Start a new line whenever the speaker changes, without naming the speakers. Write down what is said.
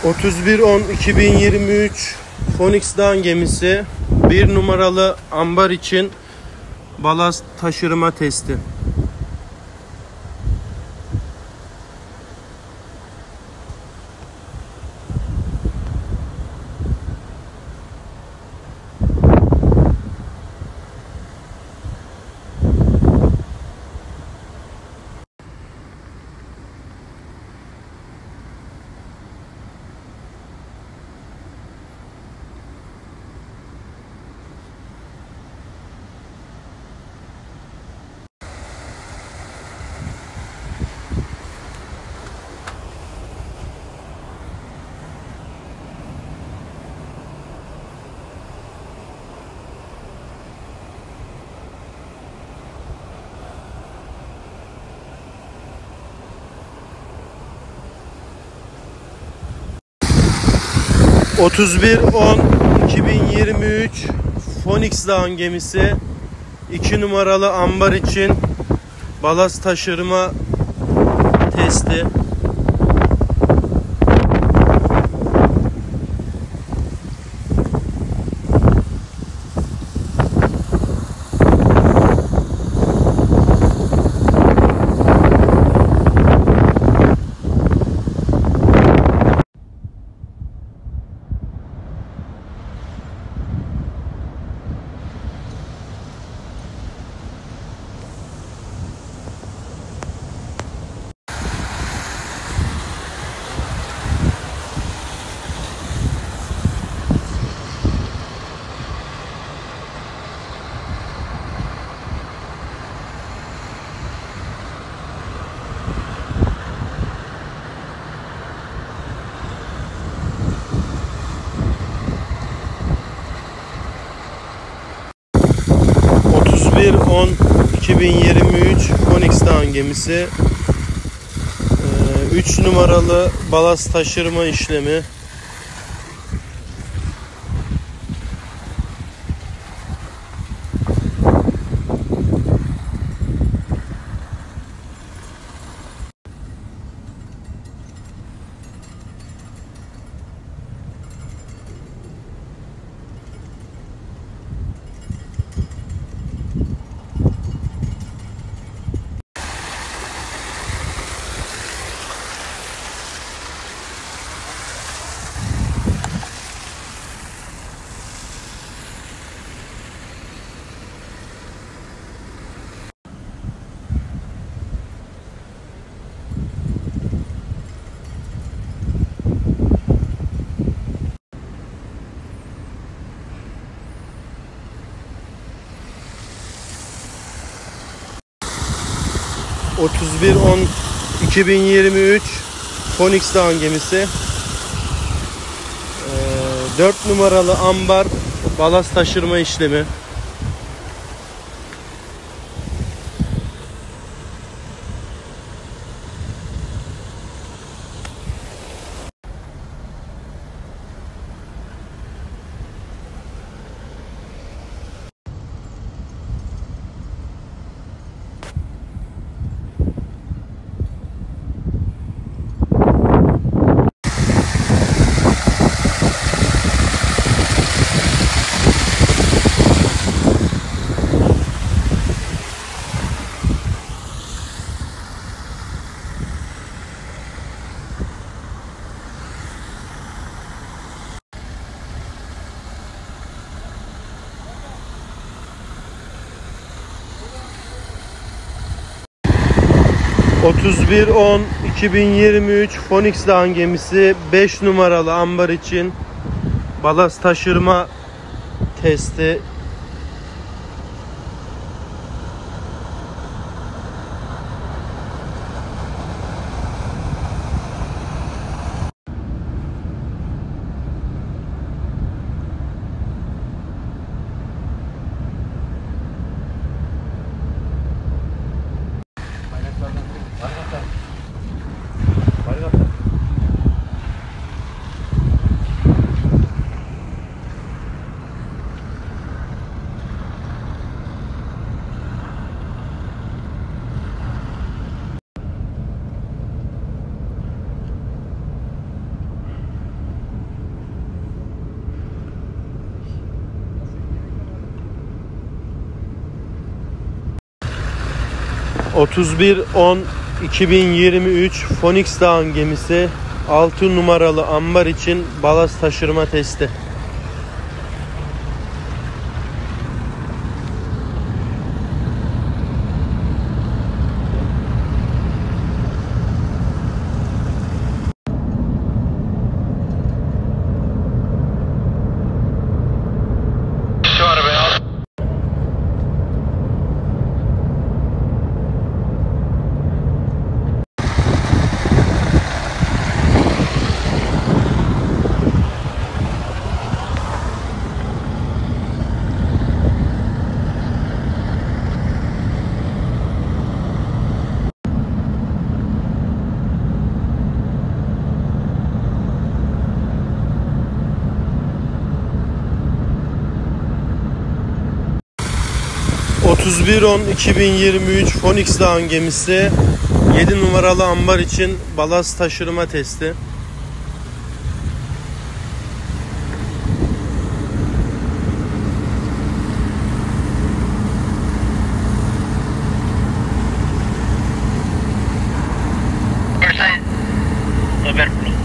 31-10-2023 Phoenix Dağın gemisi 1 numaralı ambar için balast taşırma testi. ...31-10-2023 Phoenix Dağın gemisi 2 numaralı ambar için balast taşırma testi. ...31-10-2023 Phoenix Dağın gemisi 3 numaralı balast taşırma işlemi. ...31-10-2023 Phoenix Dağın gemisi 4 numaralı ambar balast taşırma işlemi. ...31-10-2023 Phoenix Dağın gemisi 5 numaralı ambar için balast taşırma testi. 31.10.2023 Phoenix Dağın gemisi 6 numaralı ambar için balast taşırma testi.
Şu arabayı al.
...31.10.2023 Phoenix Dağın gemisi 7 numaralı ambar için balast taşırma testi.
Roberto.